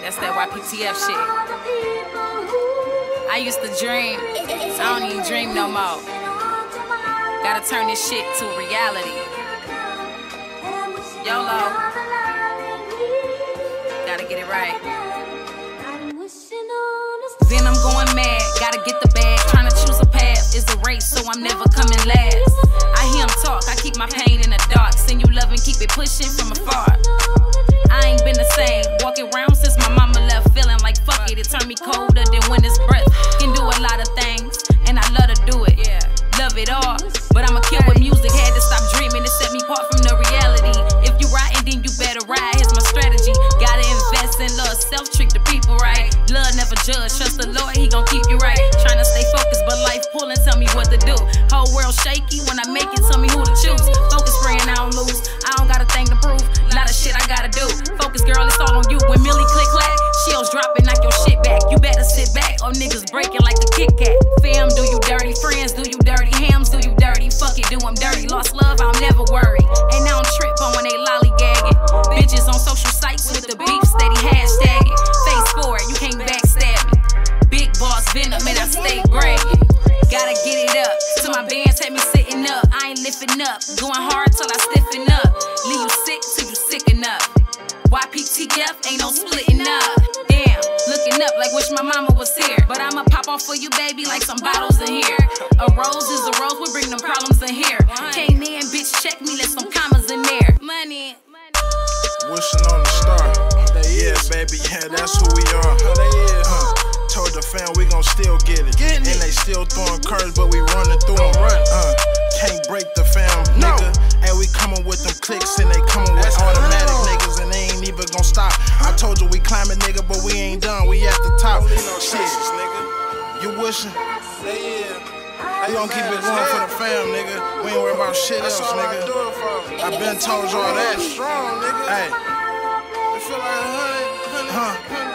That's that Yptf shit. I used to dream, I don't even dream no more. Gotta turn this shit to reality. YOLO. Gotta get it right. Venom going mad, gotta get the bag. Tryna choose a path, it's a race, so I'm never coming last. I hear him talk, I keep my pain in the dark. Send you love and keep it pushing from afar. I ain't been the same, walking around since my mama left, feeling like fuck it. It turned me colder than winter's breath. Can do a lot of things, and I love to do it. Love it all, but I'ma kill with music. Had to stop dreaming, it set me apart from the reality. If you riding, then you better ride, here's my strategy. Gotta invest in love, self, treat the people right. Love never judge, trust the Lord, he gon' keep you right. Tryna stay focused, but life pullin', tell me what to do. Whole world shaky, when I make it, tell me who to choose. Focus, praying I don't lose, I don't got a thing to prove. Lot of shit I gotta do. Focus, girl, it's all on you. When Millie click clack, shells dropping, knock your shit back. You better sit back, or niggas breaking like a Kit Kat. Fam, do you dirty? Friends, do you dirty? Hams, do you dirty? Fuck it, do them dirty. Lost love, I'll never worry. And I don't trip on when they lollygagging. Bitches on social sites with the beef, steady hashtagging. Face forward, you can't backstab me. Big boss Venom, and I stay bragging. Gotta get it up, till my bands had me sitting up. I ain't lifting up, going hard till I stiffen up. Leave you sick till you sicken up. Yptf ain't no splitting up. Damn, looking up like wish my mama was here. But I'ma pop off for you, baby, like some bottles in here. A rose is a rose, we bring them problems in here. Came in, bitch, check me, let some commas in there. Money. Wishing on the star. Yeah, baby, yeah, that's who we are. Told the fam we gon' still get it. And they still throwing curves, but we running through them. Can't break the fam, nigga. And we coming with them clicks, and they coming with automatic niggas, and they ain't even gon' stop. I told you we climbing, nigga, but we ain't done. We at the top. Shit, you wishing? We gon' keep it going for the fam, nigga. We ain't worried about shit else, nigga. I been told y'all that. Strong, nigga. Hey, it feel like 100.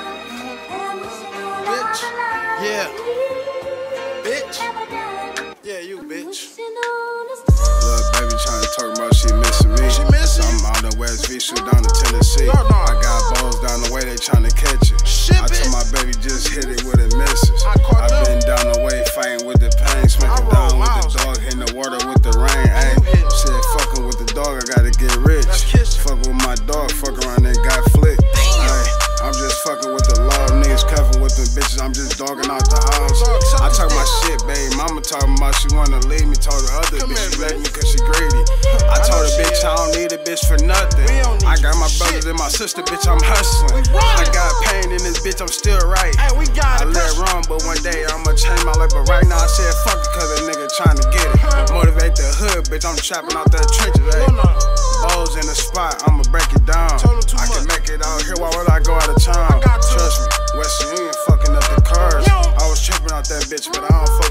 Bitch, yeah, bitch, yeah, you bitch. Little baby tryna talk about she missing me. She missing? I'm out of West V, shoot down to Tennessee. I got balls down the way, they tryna catch it. I told my baby just hit it with it misses. I been down the way fighting with the pain, smacking down with the dog, hitting the water with the rain. Ayy, shit, fucking with the dog, I gotta get rich. Fucking with my dog, fuck around and got flicked. Ayy, I'm just fucking with the law, niggas cuffing with them bitches, I'm just dogging out the house. I talk my shit, babe, mama talking about she wanna leave me, told her other bitch she left me cause she greedy. I told her bitch I don't need a bitch for nothing. I got my brothers and my sister, bitch, I'm hustling. I got pain in this bitch, I'm still right. I let it run, but one day I'ma change my life, but right now I said fuck it cause a nigga trying to get it. Motivate the hood, bitch, I'm trapping out the trenches, ayy. Balls in the spot, I'ma break it down. I can make it out here, why would I go out of town? Trust me, Western Union fucking up the cars. I was tripping out that bitch, but I don't fuck